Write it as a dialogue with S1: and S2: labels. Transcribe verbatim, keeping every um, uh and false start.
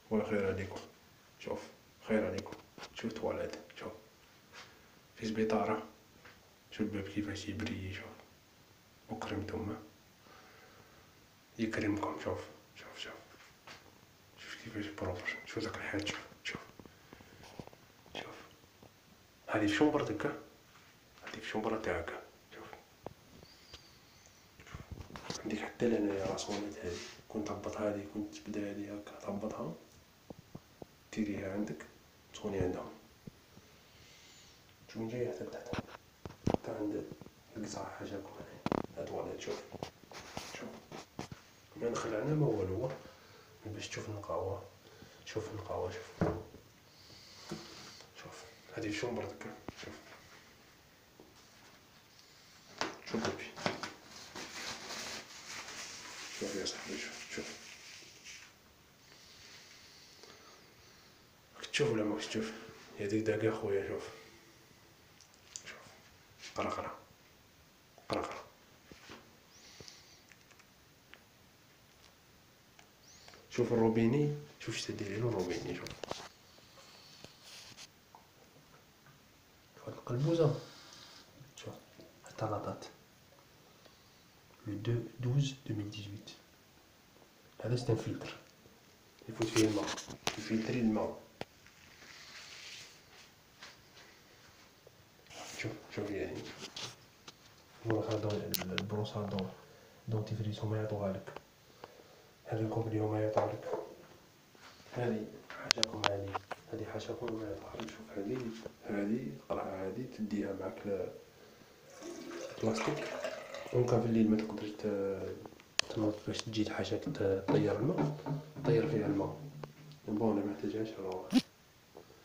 S1: خويا خير عليكم. شوف خير عليكم، شوف تواليت، شوف في سبيطارة، شوف الباب كيفاش يبري، شوف وكرمتم يكرمكم. شوف شوف شوف شوف كيفاش بروبر، شوف داك الحيط، شوف شوف شوف هادي في شومبر دكا، هادي في شومبر تاعك. شوف عندك حتى لهنايا راسونيت، هادي كون تهبط هادي، كون تبدا هادي هاكا تهبطها ديريها عندك تصوني عندهم. شوف من جاية حتى لتحت، حتى عند القصع حاجاكم هنايا هاد تواليت. شوف شوف ما نخلعنا ما والو، هو باش تشوف النقاوة. شوف النقاوة، شوف شوف هادي في شومبر دكا. شوف شوف بيبي، شوف يا صاحبي، شوف شوف راك تشوف ولا ماكش تشوف؟ يا ديك داكا خويا. شوف شوف قرا قرا قرا قرا. شوف الروبيني، شوف اش تديريلو الروبيني. شوف هاد القلبوزة، شوف حتى لا دات لو دو دوز ألفين وثمانية عشر. هذا سيت ان فلتر يفوت فيه الماء، يفلتري الماء. شوف شوف يعني البروسة البروسة دون دونتيفريس هما يعطوها لك، هاد الكوبري هما يعطولك، هادي حاجاكم، هادي هادي حاجاكم هما يعطوها لك. شوف هادي هادي القرعة هادي تديها معاك بلاستيك، ممكن في الليل ما تقدرش تنوض باش تجي حاجاك تطير الماء، طير فيها الماء. بون انا محتاجهاش.